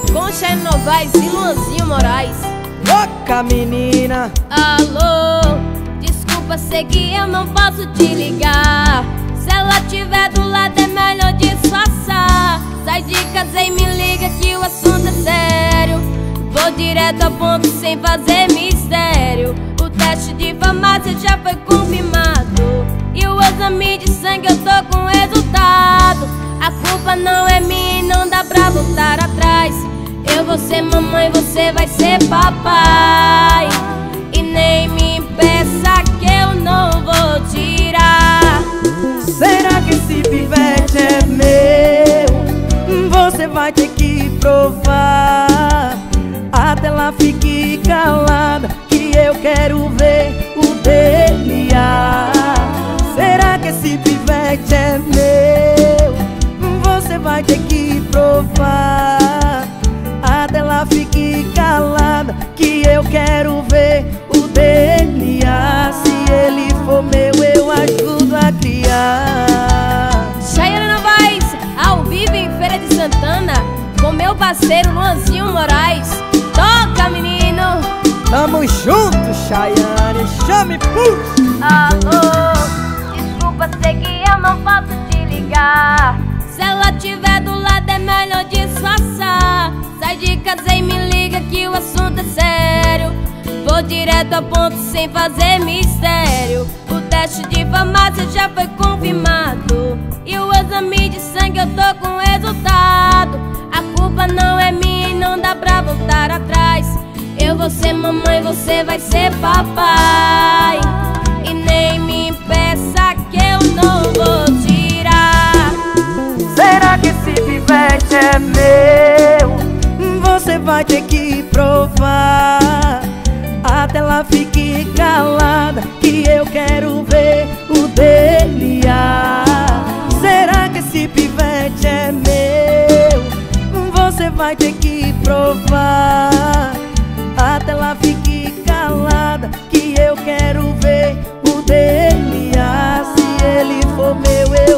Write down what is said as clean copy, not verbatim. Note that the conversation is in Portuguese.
com Chayane Novaes e Luanzinho Moraes. Louca menina. Alô, desculpa, sei que eu não posso te ligar. Se ela tiver do lado é melhor disfarçar. Sai de casa e me liga que o assunto é sério. Vou direto ao ponto sem fazer mistério. O teste de farmácia já foi confirmado e o exame de sangue eu tô com resultado. A culpa não é minha e não dá pra voltar atrás. Eu vou ser mamãe, você vai ser papai. E nem me impeça que eu não vou tirar. Será que esse pivete é meu? Você vai ter que provar. Até ela fique calada que eu quero ver o DNA. Será que esse pivete é meu? Você vai ter que provar. Até ela fique calada que eu quero ver o DNA. Se ele for meu, eu ajudo a criar. Chayane Novaes, ao vivo em Feira de Santana, com meu parceiro Luanzinho Moraes. Toca, menino! Tamo junto, Chayane, chame puxa. Alô, desculpa, sei que eu não posso te ligar. Se ela tiver do lado é melhor disfarçar. Sai de casa e me liga que o assunto é sério. Vou direto ao ponto sem fazer mistério. O teste de farmácia já foi confirmado e o exame de sangue eu tô com resultado. A culpa não é minha e não dá pra voltar atrás. Eu vou ser mamãe, você vai ser papai. E nem me impeça que eu não vou tirar. Será que esse pivete é meu? Você vai ter que provar. Até ela fique calada que eu quero ver o DNA. Será que esse pivete é meu? Você vai ter que provar. Até ela fique calada que eu quero ver o DNA. Se ele for meu,